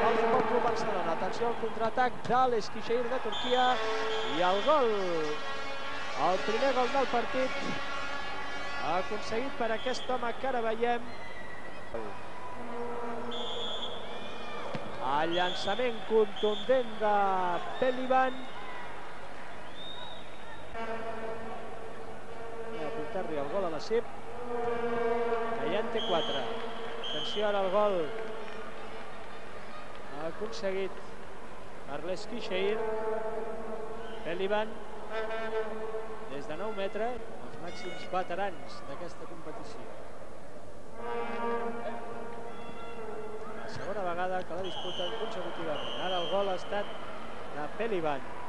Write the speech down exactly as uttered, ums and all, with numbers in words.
el Futbol Club Barcelona. Atenció al contraatac de l'Eskişehir de Turquia i el gol, el primer gol del partit aconseguit per aquest home que ara veiem. El llançament contundent de Pelivan. A apuntar-li el gol a la C I P, que ja en té quatre. Atenció ara al gol aconseguit per l'Eskişehir. Pelivan, des de nou metres, els màxims veterans d'aquesta competició. La segona vegada que la disputen consecutivament. Ara el gol ha estat de Pelivan.